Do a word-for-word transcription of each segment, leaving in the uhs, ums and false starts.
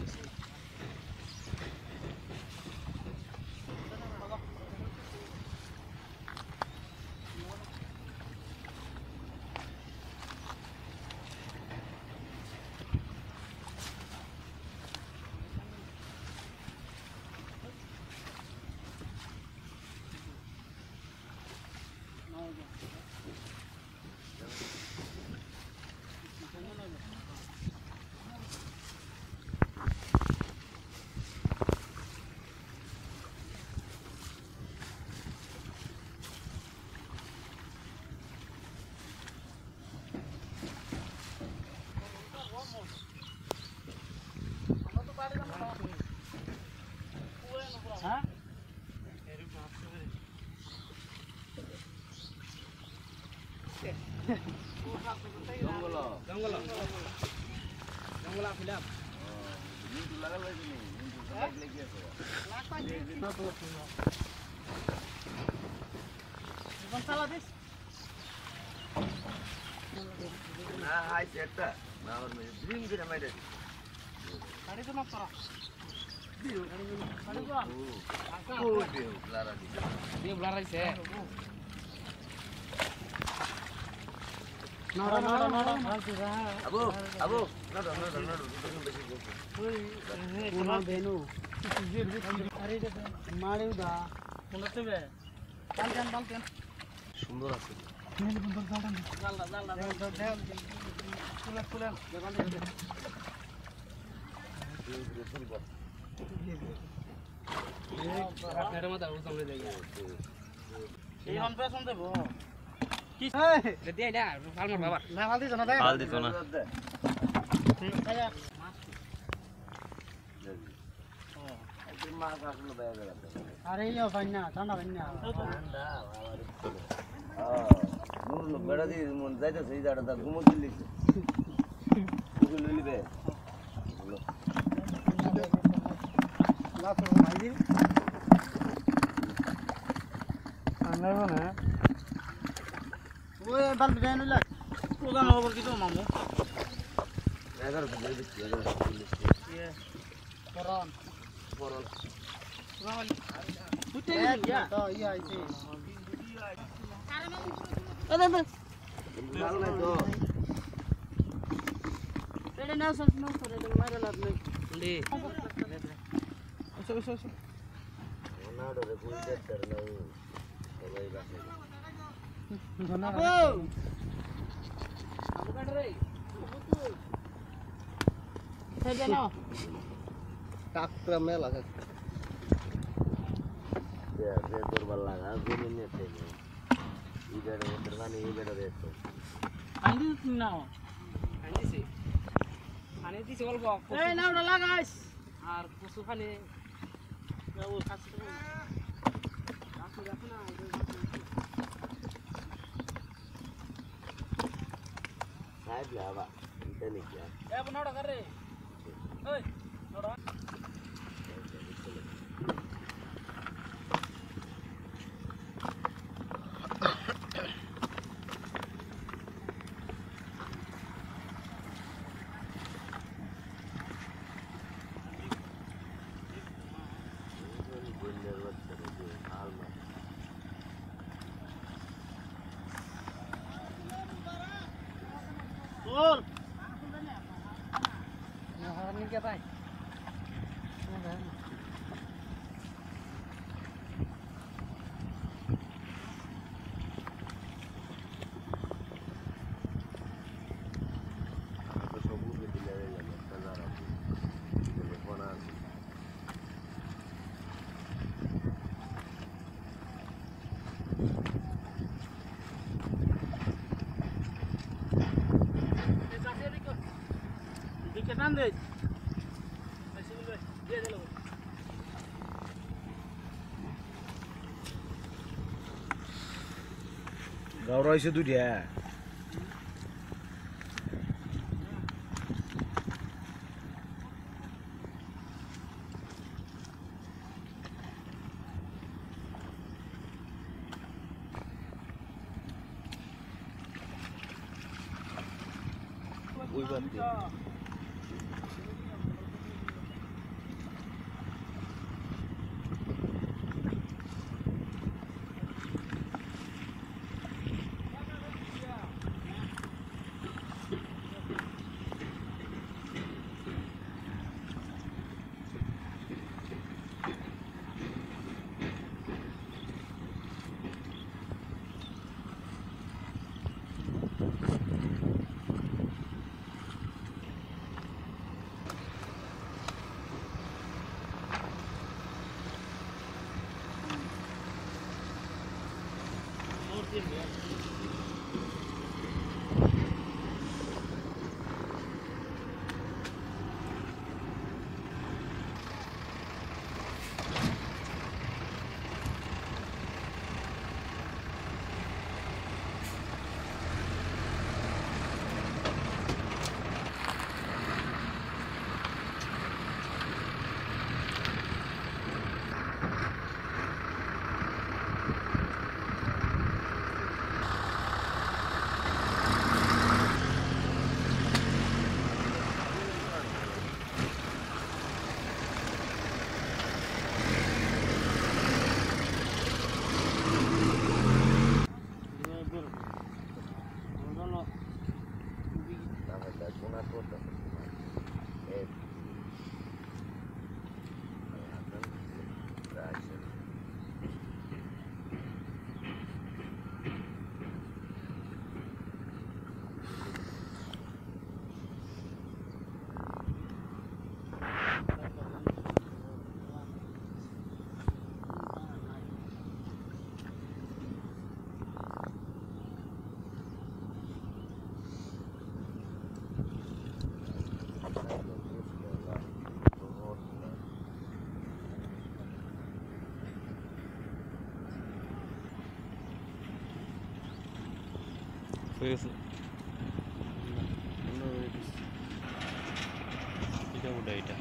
জঙ্গল জঙ্গল ফিলাম নিচু লাগা লাগছে নি নিচু লাগলে কি আছে লাগ পাইছে না তো কোন সালা দিস না হাই সেটটা না ওর মে ড্রিম করে মাইরে গাড়ি তো না তোরা দিও গাড়ি গাড়ি বল ও দিও ব্লারা দি দিও ব্লারা আইছে নড়া নড়া নড়া আবু আবু নড়া নড়া নড়া তুমি বেশি করছো ওই কোনা বেনু আরে রে মারে দা কোনতে বে কাল কাল কাল কাল সুন্দর আছে মেল বন্ধ গাড়ন জাললা জাললা দেও কুলা কুলা দেবান দে এই ফুল কর এই কাটের মত আউ সামনে দেই এই অন পেছন দেবো কি এ দে না ফাল মার বাবা না ফাল দিছ না দে ফাল দিছ না ঠিক আছে মাছ ও এই মাছ আসলে দেয়া গেল আরে ইয়া ভাইনা ঠান্ডা ভাইনা ঠান্ডা বাবারে হ্যাঁ নুন লোক বেড়া দি মন যাইতা সেই জায়গাটা ঘুমো দিলিছে তুই লইবে বলো না তো ভাই দিন আনলাম না ওই বাল বিদায় নইলা প্রধান খবর কি তো মামু এগারো দিন দিছি এগারো দিন এ পরন পরন রামাল বুঝতে গিয়া তো ইয়া আইছে আরে মামু আরে আরে ভালো নাই তো এডে না সস না করে দে মারা লাভ নাই লে ওসো ওসো ওসো না ডরে বুঝতে তার না সবাই বাসে আবু আবু কাট রে সেটা নাও কাকরা মেলা আছে দে দে করবার লাগা জমি নিতে ইদার ওদের মানে ইদার রেতো আইনি নাও আইনি সে মানে দিছে অল্প এই নাও না লাগাইস আর কসু খালি ও কাছে রাখো রাখো না Hai berapa? Kita nih ya. Eh, benar dah kare. Hei, benar. Tur. Nah, ini ke pai. Kenan deh, masih dulu, dia dulu. Gaurai itu dia. Uy, bantu. Yes. Kita udah itu.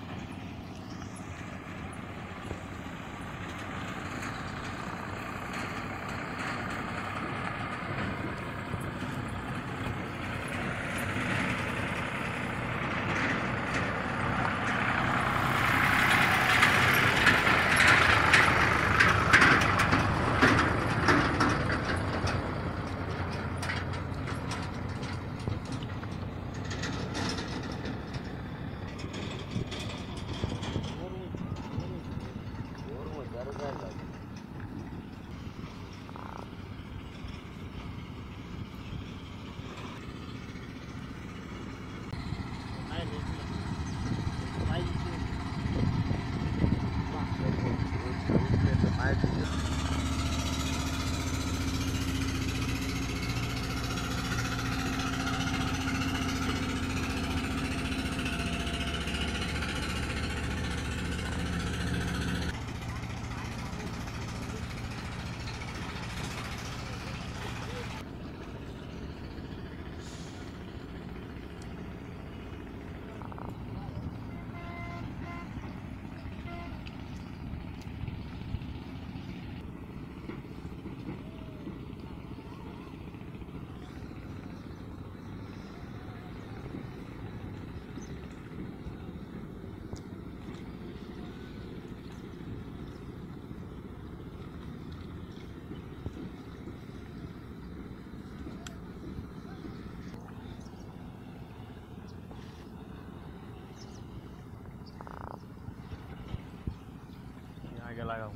आगे लगाओ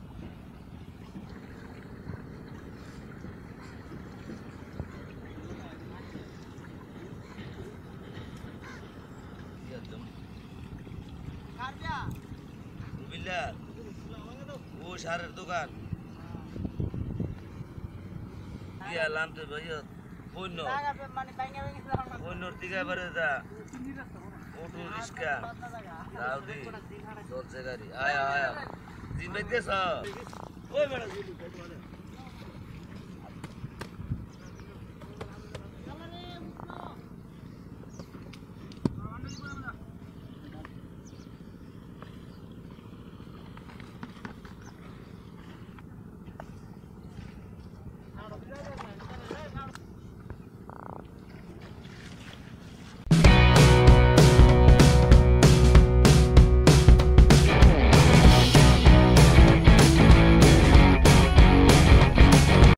वो सारे दुकान dia lamte bayo pono pono tiga barada auto riska daudi dolce gari aya aya din bedesa oi bada